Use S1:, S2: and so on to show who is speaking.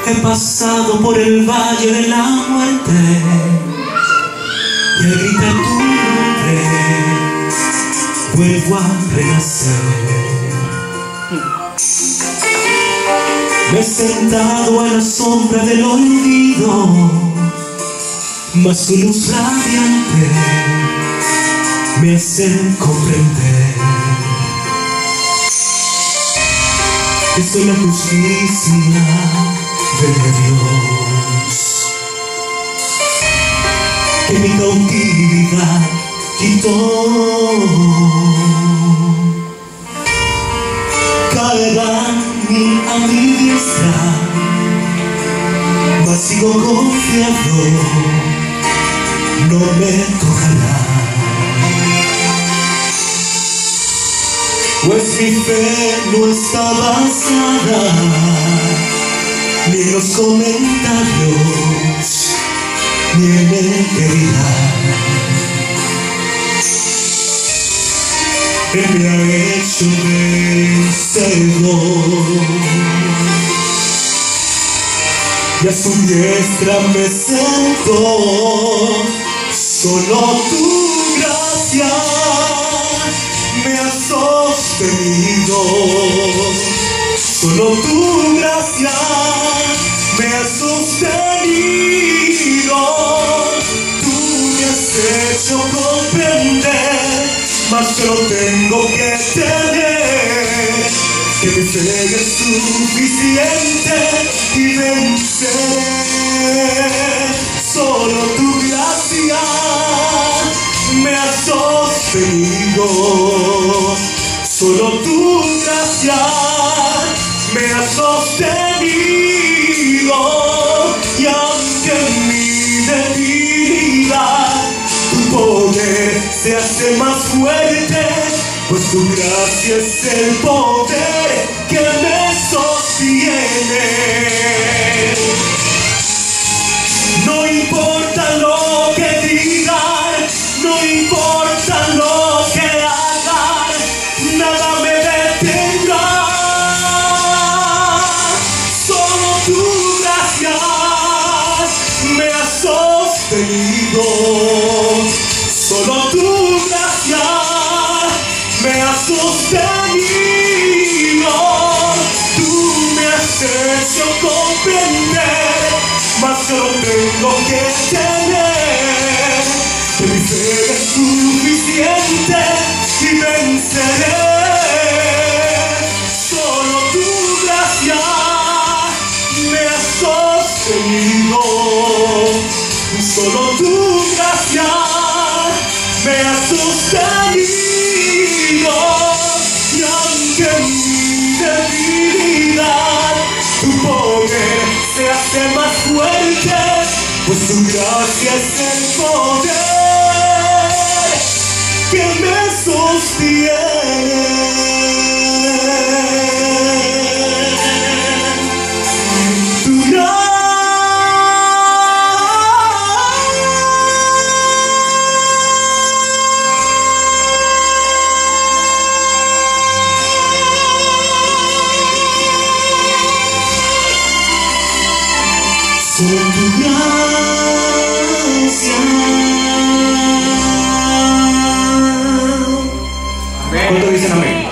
S1: He pasado por el valle de la muerte y al gritar tu nombre vuelvo a renacer. Me he sentado a la sombra del olvido, mas su luz radiante me hace comprender que soy la justicia de Dios, que mi cautividad quitó. Caerán a mi diestra, mas sigo confiado, no me tocará. Pues mi fe no está basada ni en los comentarios, ni en el que dirán. Él me ha hecho vencedor y a su diestra me sentó. Solo tu gracia me ha sostenido, solo tu gracia me ha sostenido. Tú me has hecho comprender, mas yo tengo que tener que mi fe es suficiente y venceré. Solo tu gracia me ha sostenido, solo tu gracia me ha sostenido. Y aunque en mi debilidad tu poder se hace más fuerte, pues tu gracia es el poder que me sostiene. No importa lo que digan, no importa lo que hagan, nada me detendrá. Solo tu gracia me ha sostenido, solo tu gracia me ha sostenido. Tú me has hecho comprender, mas yo tengo que tener que mi fe es suficiente y venceré. Solo tu gracia me ha sostenido, solo tu gracia me ha sostenido. Y aunque en mi debilidad tu poder se hace más fuerte, pues tu gracia es el poder que me sostiene. Tu gracia. Solo tu gracia. ¿Cuánto dicen amén?